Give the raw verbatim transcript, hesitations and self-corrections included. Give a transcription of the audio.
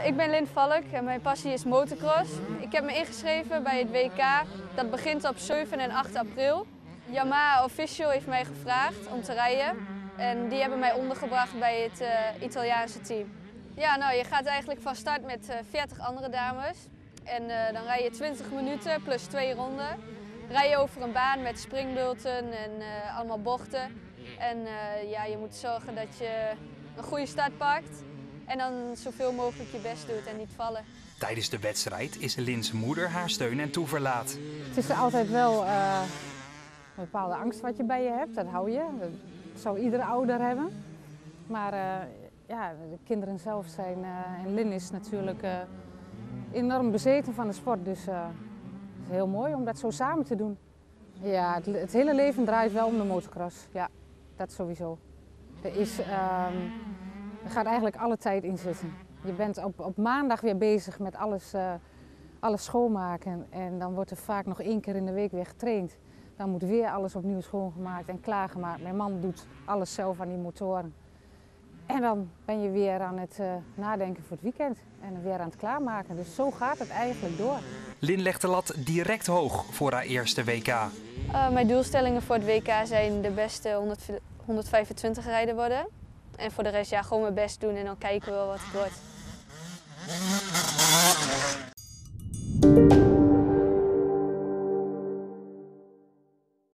ik ben Lin Valk en mijn passie is motocross. Ik heb me ingeschreven bij het W K. Dat begint op zeven en acht april. Yamaha Official heeft mij gevraagd om te rijden. En die hebben mij ondergebracht bij het uh, Italiaanse team. Ja, nou, je gaat eigenlijk van start met uh, veertig andere dames. En uh, dan rij je twintig minuten plus twee ronden. Rij je over een baan met springbulten en uh, allemaal bochten. En uh, ja, je moet zorgen dat je een goede start pakt. En dan zoveel mogelijk je best doet en niet vallen. Tijdens de wedstrijd is Lin's moeder haar steun en toeverlaat. Het is altijd wel uh, een bepaalde angst wat je bij je hebt, dat hou je. Dat zou iedere ouder hebben. Maar uh, ja, de kinderen zelf zijn, uh, en Lin is natuurlijk uh, enorm bezeten van de sport. Dus uh, het is heel mooi om dat zo samen te doen. Ja, het, het hele leven draait wel om de motocross. Ja, dat sowieso. Er is... Uh, Er gaat eigenlijk alle tijd in zitten. Je bent op, op maandag weer bezig met alles, uh, alles schoonmaken en dan wordt er vaak nog één keer in de week weer getraind. Dan moet weer alles opnieuw schoongemaakt en klaargemaakt. Mijn man doet alles zelf aan die motoren. En dan ben je weer aan het uh, nadenken voor het weekend en weer aan het klaarmaken. Dus zo gaat het eigenlijk door. Lin legt de lat direct hoog voor haar eerste W K. Uh, mijn doelstellingen voor het W K zijn de beste honderdvijfentwintig rijder worden. En voor de rest ja, gewoon mijn best doen en dan kijken we wel wat het wordt.